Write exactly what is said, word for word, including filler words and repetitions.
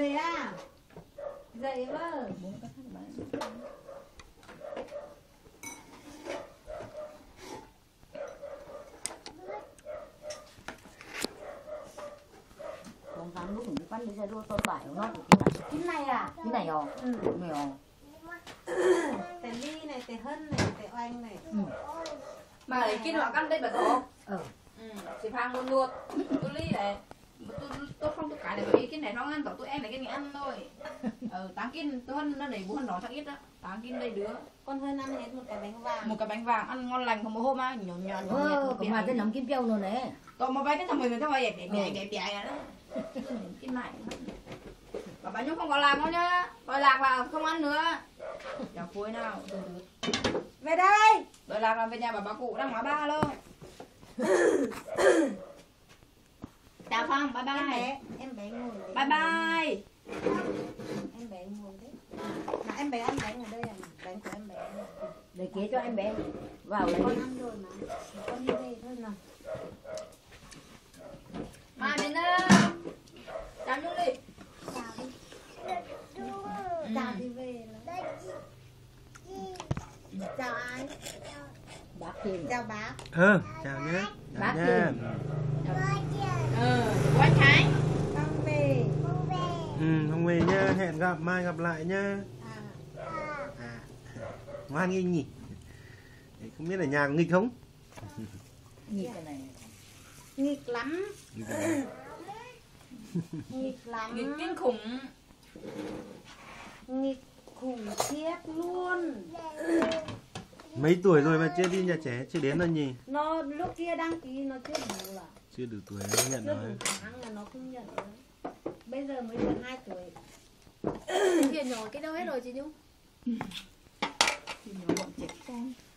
về à? Dậy vơ. Con khám lúc mình bắt đi ra đua tôi phải nó Cái này à? cái này rồi. Ừ. Mày rồi. Tè ly này, tè hân này, tè oanh này. Ừ. Mà lấy kia họ căn đây bà tổ. Ừ. Ừ, chị Phan luôn luôn. Tôi ly này. Tôi, tôi không tôi cái này bởi vì cái này nó ăn tổ tụi em này cái này ăn thôi. Ừ, tám kim tôi hân nó để bố hân nó chắc ít đó. tám kim đây đứa. Con hơn ăn hết một cái bánh vàng. Một cái bánh vàng ăn ngon lành không một hôm á, nhỏ nhỏ nhỏ Ờ, còn mà cái nấm kim châu rồi nè. tôi mà bay cái thằng mình nó bay đẹp đẹp đẹp đẹp đẹp đó. Cái này. Bà bà nhung không có làm đâu nhá. Đòi lạc vào không ăn nữa. Chào cuối nào. Về đây. Đòi lạc là về nhà bà bà cụ đang ngó ba luôn. Chào Phong, bye Em bye. bé, em bé ngồi đấy. Bye bye. Em bé ngồi đấy. Mà em bé ăn bánh ở đây à? Bánh của em bé. Để kế cho em bé vào lấy. Con ăn rồi mà. Con đi về thôi nào. Mai bên đó. Chào Nhung đi. Chào đi. Chào đi về. Chào ai? Bác Thiên. Chào bác. Ờ, chào nhé. Bác Chào Thiên. Ừ, quay Khánh. Con về. Ừ, không về nhá, hẹn gặp mai gặp lại nhá. À. À, ngoan nghinh nhỉ. Đấy, không biết ở nhà có nghịch không? Nhìn cái này. Nghịch lắm. Nghịch à? Nghịch lắm. Nghịch kinh khủng. Nghịch khủng khiếp luôn. Mấy tuổi rồi mà chưa đi nhà trẻ, chưa đến đâu nhỉ? Nó lúc kia đăng ký nó chưa đủ à? Chưa đủ tuổi nó nhận Chưa rồi. đủ tháng là nó không nhận nữa. Bây giờ mới được hai tuổi. Kia nhỏ cái đâu hết rồi chị Nhung? Thì nó bọn trẻ con.